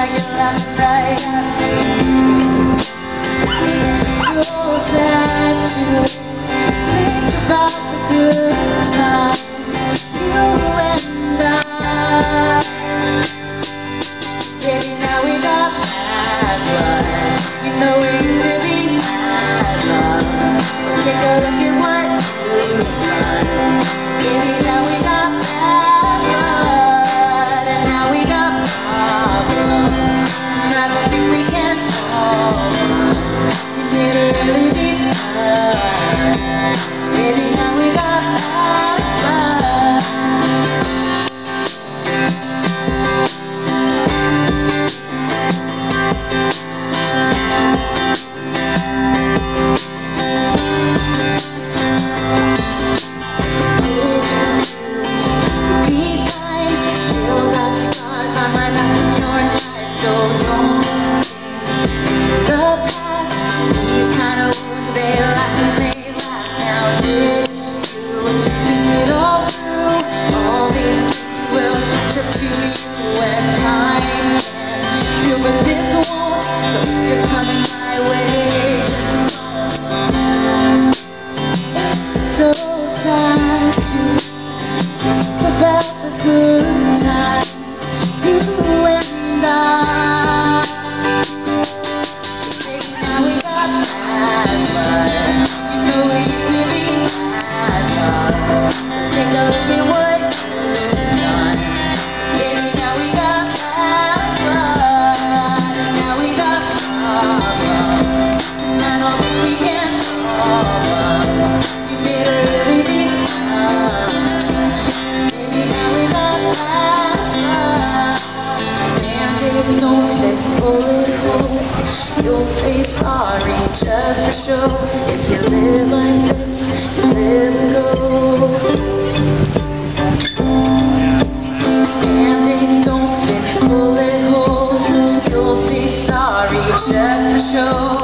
like it last night. So sad to think about the good times you and I. Baby, now we got bad blood. You know we used to be bad love. Take a look at what you've done. Baby, now we got bad blood, and now we got problems. And I don't think we can solve them. We did it really deep blood. Baby, now we got bad blood. So sad to think about the good times you and I. Baby, now we got bad blood. You know we used to be bad love. Take a look at what you've done. Baby, now we got bad blood, and now we got problems. And I don't think we can solve them. You made a really deep love. Baby, now we got bad blood. Band-aids don't fix bullet holes. You'll say sorry just for show. If you live like this, you live and go. Band-aids don't fix bullet holes. You'll say sorry just for show.